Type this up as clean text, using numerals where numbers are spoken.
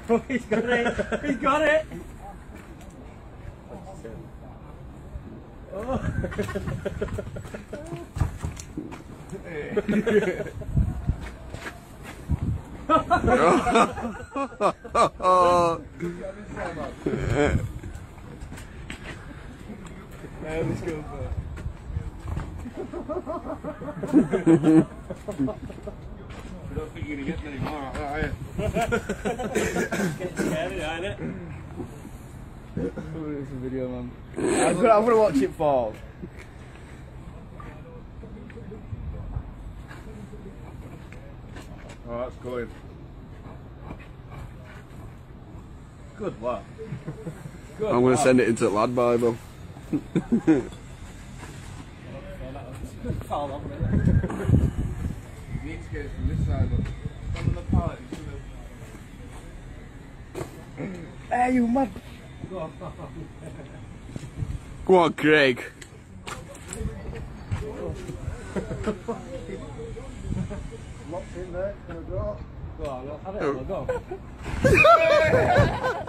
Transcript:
Oh, he's got it! He's got it! Oh. Let's go for I don't think you're going to get many more like that, are you? Getting scary, ain't it? It's a video, man. I'm gonna watch it fall. Oh, that's going. Good lad. Good I'm going to send it into the lad Bible. Foul off, You need to get it from this side, but on the pallet, you should have. Hey, you mad! Go on, Craig. Locked in there, gonna go. Go on, have it, go.